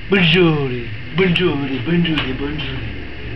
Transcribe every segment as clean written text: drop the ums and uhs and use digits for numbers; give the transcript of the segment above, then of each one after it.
Buongiorno, buongiorno, buongiorno, buongiorno.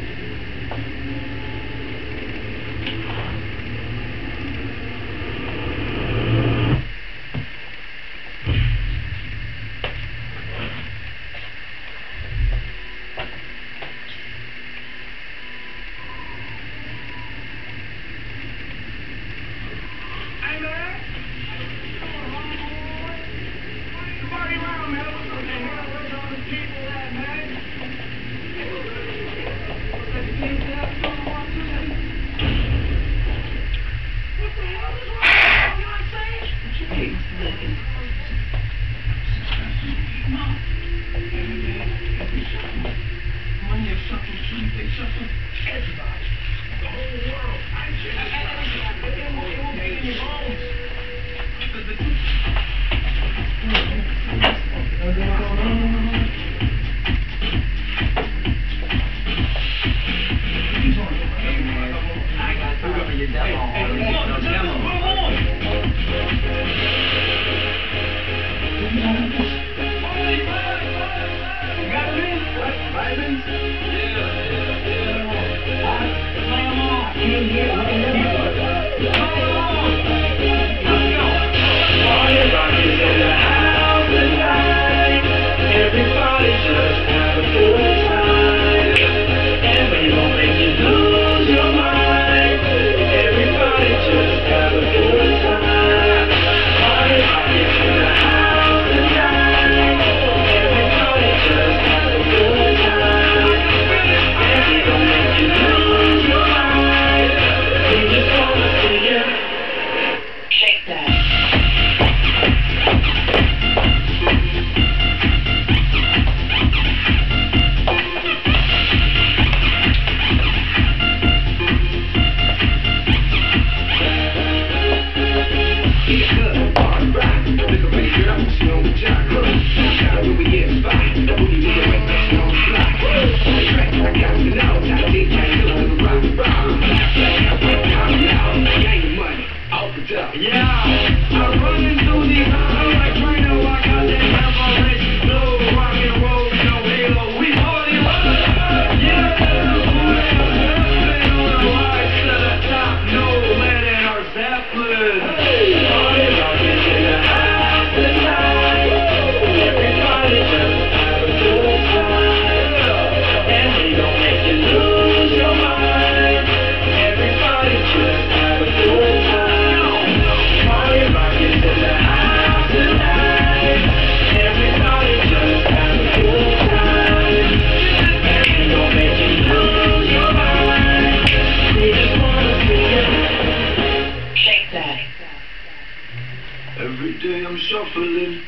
Every day I'm shuffling.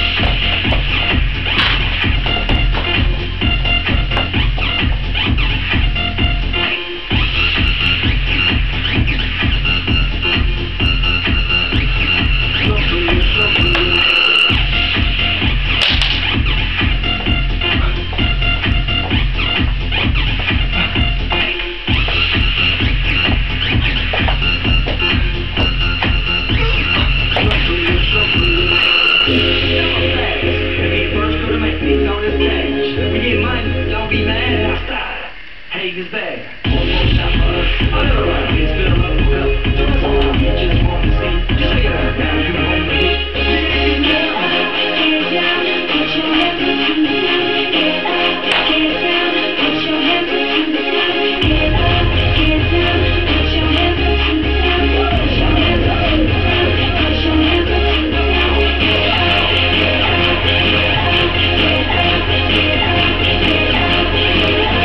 Is there. One more time for us. I know right here, it's been a love for help. So that's all I just want to see. Just say that now, you home with me. Get down, put your hands up to the sky. Get up, get down, put your hands up to the sky. Get up, get down, put your hands up to the sky. Put your hands up to the sky. Put your hands up to the sky. Get up, get up, get up, get up, get up, get up, get up.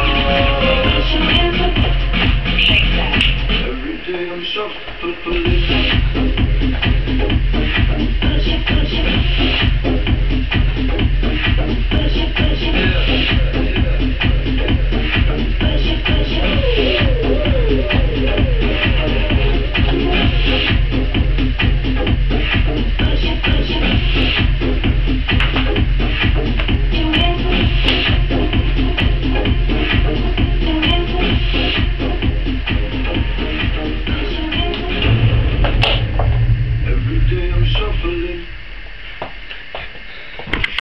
I'm shuffling.